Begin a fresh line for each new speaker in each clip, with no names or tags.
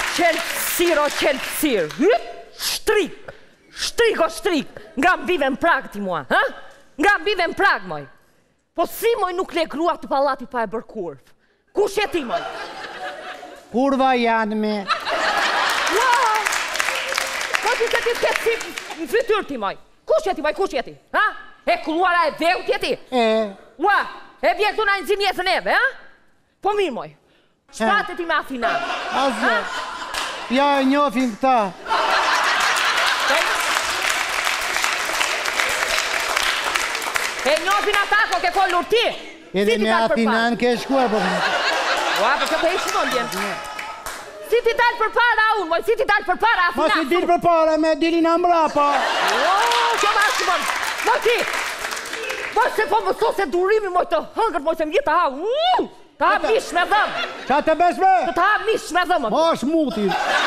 Qelësir o qelësir. Shtrik. Shtrik o shtrik. Nga mbive në prag ti mua. Nga mbive në prag, moj. Po si moj nuk le grua të pallati pa e bërë kurv? Kush je ti, moj?
Kurva janë me.
Wow! Po ti se ti të si në fytyr ti, moj. Kush je ti, moj? Kush je ti? E kulluara e veut je ti? Ua, e bje këtu na në zinë jesën eve, Po mirë, moj. Shpatet ti me Athina.
Azë. Ja e njofin këta.
E njofin ata, ko ke folur ti.
Edhe me Athinan ke shkuar, po.
Ua, po që të ishë mundjen. Si ti dalë për para unë, moj, si ti dalë për para Athina.
Mos i dilë për para, me dilin a mrapa.
Që ma është mund. Moj ti. Moj se po më so se durimi, moj të hëngër, moj se më jetë të ha. Të ha mish me dhëmë.
Qa të beshme?
Të ha mish me dhëmë.
Mosh muti.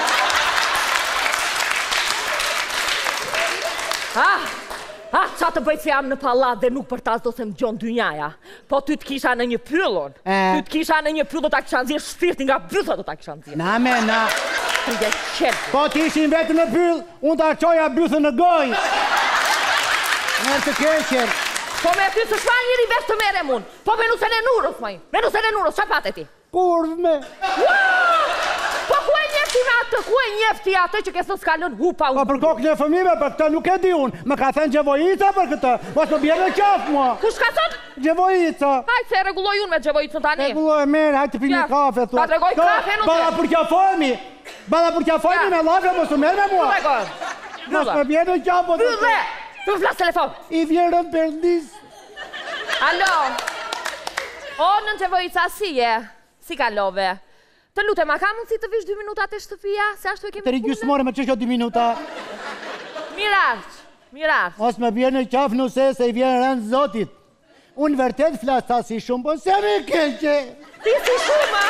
Qa të bëjtë se jam në pallat dhe nuk për ta do se më gjonë dynjaja. Po ty të kisha në një pyllon. Ty të kisha në një pyllon do ta kisha nëzirë shpirtin nga bytha do ta kisha nëzirë.
Na me, na.
Të qenë.
Po të ishin vetë në pyll, unë ta qoja bythën në goj. Nërë të keqen.
Po me ty së shma njëri vesh të mere mund. Po me nusën e nurës, maj. Me nusën e nurës, qa pate ti?
Kurv me.
Po ku e njefti me atë, ku e njefti atë që ke së s'kalën hupa unë?
Po për kokën e fëmive, për këta nuk e di unë. Më ka thënë Gjevojica për këta. Mos më bjerë në qafë, mua.
Kush ka thënë?
Gjevojica.
Hajtë se regulloj unë me Gjevojicën tani.
Regulloj merë, hajtë të pini kafe.
Ta të regoj kafe nuk e.
Bala për qafojmi. Bala për qafojmi me lafe, mos të merë me mua. Mos më bjerë në qafë.
Bylle! Të flas telefon.
I vjerën përndis.
Alo. O, nën Gjevojica, si je? Si kalove? Të lutem, a ka mundësi të vish 2 minuta të shtëpia? Se ashtu e kemi
punë? Të rigjusë more me që shko 2 minuta.
Mirarq, mirarq.
Mos me bjerë në qafë nuse se i vjerën rëndë zotit. Unë vërtet flas ta si shumë, po se me keqe.
Ti si shumë,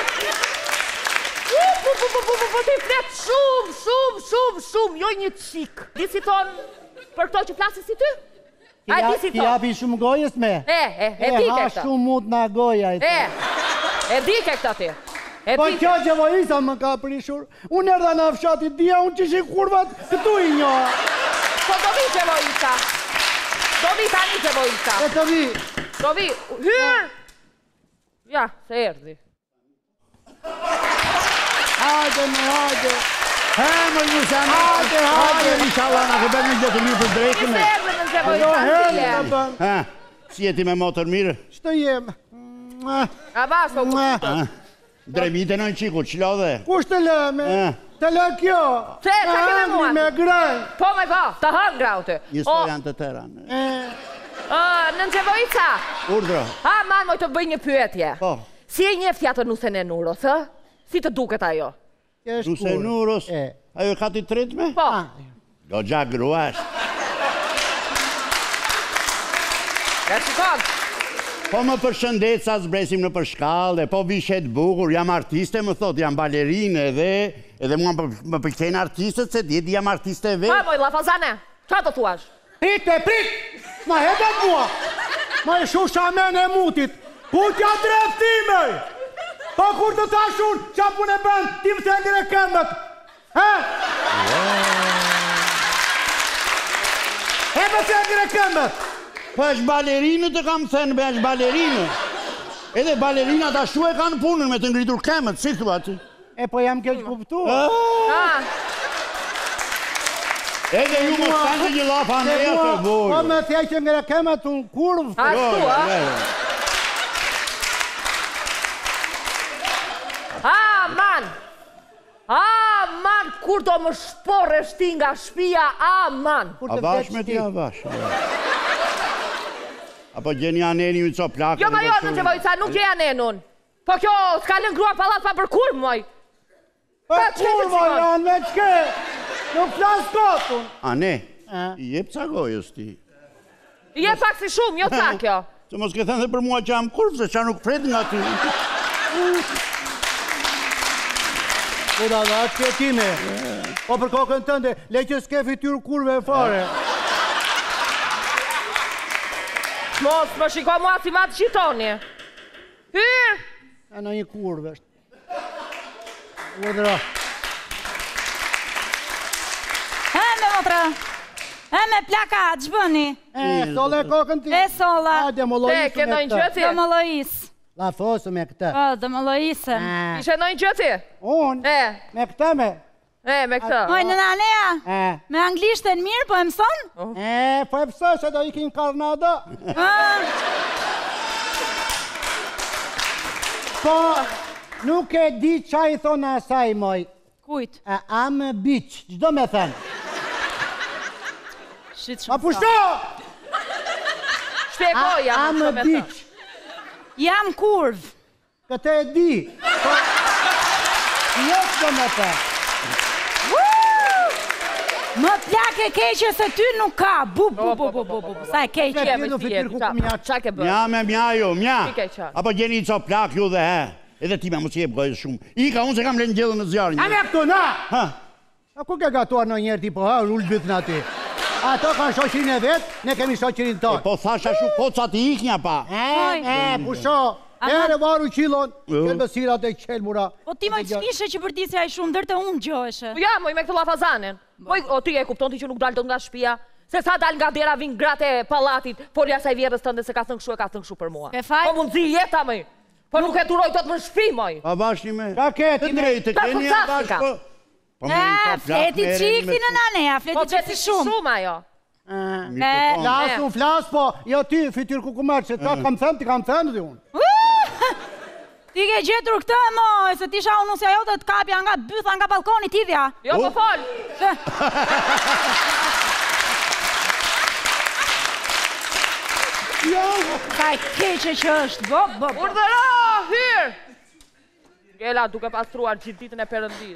Po ti flet shumë, joj një qik. Di si thonë për këto që flasin si ty?
Ti japi shumë gojës me?
E di ke këta.
Ha shumë mut nga goja e të.
E di ke këta ti.
Po kjo Gjevojica më ka prishur. Unë erdha në fshati dia, unë që shi kurvat këtu i njoha.
Po do vi Gjevojica. Do vi tani Gjevojica.
E të vi.
Do vi. Hyrë. Ja, se erdi.
Hajde me hajde.
Më një sanë. Hajde, inshallah, nga këbër një gjëtë mirë për drejtë me.
Se erdi në Gjevojica.
Si jeti me motor mirë?
Shtë jem.
A bashko ku
Dremite në në qiku, qëlo dhe?
Kush të lëme? Të lë kjo.
Se, që kime mua?
Me graj.
Po me po, të hëngra u të.
Njësë janë të tëra.
Në Gjevojica.
Urdro.
Man, moj të bëj një pyetje.
Po.
Si e njefja të nusën e nurës, Si të duket ajo?
Nusën e nurës? Ajo ka t'i tritme?
Po.
Do gja gruash.
Ja shikon.
Po më përshëndet sa zbresim në përshkallë, po vishet bukur, jam artiste, më thot, jam balerine edhe mua më përqenë artistët, se djeti jam artiste vetë.
Ha, moj, Lafazane, qa të thuash?
Prit! Ma hetet mua! Ma e shusha men e mutit! Ku t'ja dreftime? Po kur të tashun, qa pun e bënd, ti më të ngre këmbët? E më të ngre këmbët?
Po është balerinë të kam thënë, be është balerinë. Edhe balerinat ashtu e kanë punën me të ngritur këmbët, si thua ti?
E po jam keq kuptua.
Edhe ju më stanë një lafa në e të vojë.
Po me thja që ngre këmbët unë kurvë.
Ashtu, Aman, kur do më shporre shti nga shpia, aman.
A vash me ti, a vash. Apo gjeni aneni u co plakë.
Jo, ma jo, në Gjevojica, nuk gjeni anenun. Po kjo, s'ka lën grua pallat pa për kurvë, moj.
Po kurvë, janë me qke. Nuk flasë kotun.
A ne, i jep ca gojës ti.
I jep pak si shumë, jo ca kjo.
Se mos ke thënë dhe për mua që jam kurvë, se qa nuk pret nga ty.
Po da dhe atë kjetime. Po për kokën tënde, le që s'ke fityrë kurve e fare.
Mos, më shiko mua si ma të shitoni. Hyrë!
E në një kurve është. Udra.
motra. E me plaka, që bëni?
Solle kokën ti.
E solla.
Hajde më lojisë
Ke ndonjë gjë ti?
Do më lojis.
La thosë me këtë.
Po, do më lojisë.
Ishe ndonjë gjë ti?
Unë, me këtë me.
Me këtë.
Oj, në Anea, me anglisht e në mirë, po e mëson?
Po e pësë se do ikin Karnada. Po, nuk e di qa i thonë asaj, moj.
Kujt?
Am bitch, gjdo me thënë.
Shqit
Ma
shumë.
pushto!
Shpjegoja.
Am bitch.
Jam kurv.
Këtë e di. Jo gjdo me thënë.
Më plak e keqe se ty nuk ka. Bu. Sa e keqe.
Qa ke bërë?
Mja jo, mja.
Ike qa.
Apo gjeni i co plak ju dhe he. Edhe ti me mos jep gojë shumë. Ika, unë se kam lënë gjellën në zjarë
A
një.
me këtu, na!
Ha?
A ku ke gatuar në njerë ti po, ha? Ullë bytë në ti. Ato kanë shoqirin e vetë, ne kemi shoqirin tonë.
Po thasha shu kocat i iknja pa.
Pusho. Ere varu qilon, qelbësirat e qelmura.
Po ti moj qkishe që përtisja i shumë ndërte unë gjoheshe.
Ja, moj me këtë lafazanin. Moj, o ty e kupton ti që nuk dalë të nga shpia. Se sa dal nga dera vinë gratë e palatit, por jasaj vjerës tënde se ka thënë kshu e ka thënë kshu për mua.
Ke faj?
Po mundzi jeta, moj. Po nuk e duroj të të më shpi, moj.
Pa bashni me.
Ka ketë,
Të drejtë, keni ja bashkë po.
Fleti qikti në Anea,
Po
fleti qikti shumë.
shumë, ajo.
Flasu, flas, po, jo ty, fytyr kukumarë, që ta kam thënë, ti kam thënë dhe unë.
Ti ke gjetur këtë, moj, se ti sha unë se ajo të kapja nga bytha nga balkoni tidhja.
Jo, po fol.
Jo, ka e keqe që është,
Urdhëro, hyr! Gela, duke pastruar gjithë ditën e perëndis.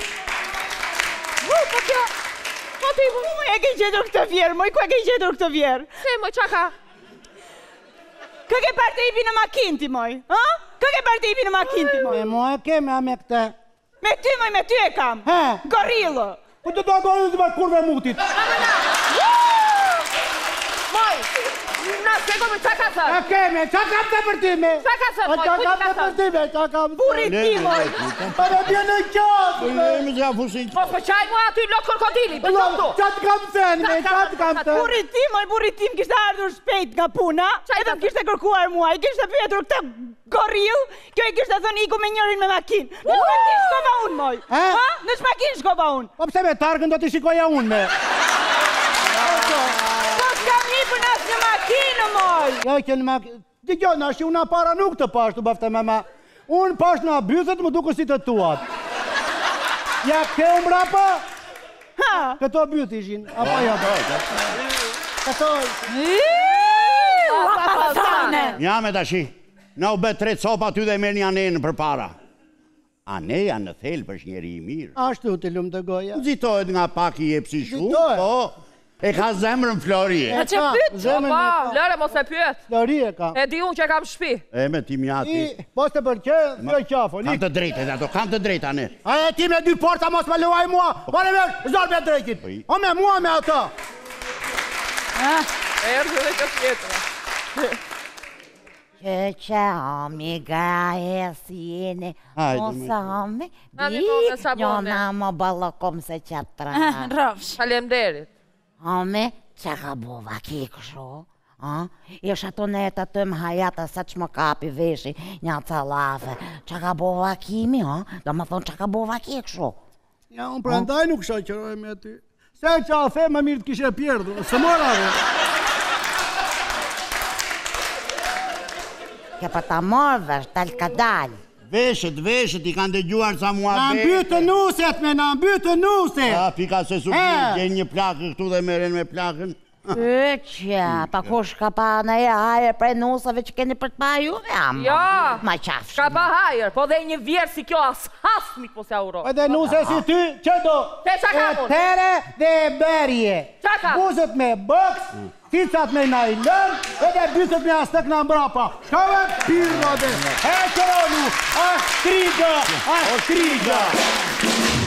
Po kjo...
Po ti,
Ku e ke gjetur këtë vjerë, moj, ku e ke gjetur këtë vjerë?
se, moj, qa ka?
Kë ke parë të ipi në makinë ti, moj? Kë ke parë të ipi në makinë ti, moj?
E mo e keme, a me këte.
Me ty, moj, me ty e kam. Gorillo.
Po të do gojë të bërë kurve mutit.
Moj, na spjego me qa ka thënë?
A keme, qa kam të për ti me?
Qa ka thënë, moj,
Qa
ku
kam
ti
të
ka
për
thënë?
ti me, qa kam të
Burit ti, moj.
Para bjene qatë, me.
Me që fusin.
Mos po qaj mua aty lok krokodili, për të këtu.
Qa të kam thënë, me, qa të kam thënë.
Burit tim, moj, burit tim kishte ardhur shpejt nga puna, edhe më kishte kërkuar mua, i kishte pyetur këtë gorill, kjo i kishte thënë iku me njërin me makinë. Në shmakin shkova unë, moj. Në shmakin shkova unë.
Po pse me targën do t'i shikoja unë me.
Po s'kam një për nas në makinë, moj.
Ja, kënë makinë. Ti gjo, në ashtë una para nuk të pashtu, bafte me ma. Unë pash në abythet, më duke si të tuat. Ja, ke umbra pa? Këto byt ishin. Apo jo, këto...
Ja me tashi. Na u bet 3 copa ty dhe merë një anenë për para. Aneja në thellë për njeri i mirë.
Ashtu të lumë të goja.
Zitohet nga pak i jepsi shumë,
Zitohet.
po. E ka zemrën Florije.
që pyet?
Pa, lëre mos e pyet.
Florije ka.
E di unë që kam shpi.
E me ti mjati.
Pos të përqe, të qafo.
Kam të drejtë, ato, kam të drejtë, ane.
A e ti me 2 porta mos me luaj mua. Pare me, zorë me drejtit. O me mua me ato.
Erdhë dhe që fjetëra.
Që amiga e sjene, osame, njona më balakom se qatra.
Rëfsh.
Faleminderit.
Ame, që ka bova ki kësho? Ish ato neta të më hajata sa që më kapi veshi një calafe. Që ka bova kimi, do më thonë që ka bova ki kësho?
Ja, unë prandaj nuk shoqëroj me ty. Se që a the më mirë të kishe pjerdu, së mora dhe.
Ke pa ta morvesh, tal ka dal.
Veshët, i kanë dëgjuar sa mua
Në mbytë nuset me, në mbytë nuset.
Ja, pika se su gjenë një plakë këtu dhe meren me plakën.
Që, pa kush ka pa në e hajër prej nusave që keni për të pa juve, ama.
Ja,
Ma qafsh.
ka pa hajër, po dhe një vjerë si kjo as hasmit po se auro.
Edhe nuse si ty, që do?
Te qa ka mund?
Tere dhe berje.
Qa ka?
Buzët me bëks, cicat me najlën, edhe bytët me astëk në mbrapa. Shkove pirro dhe, e qëronu, ashtriga.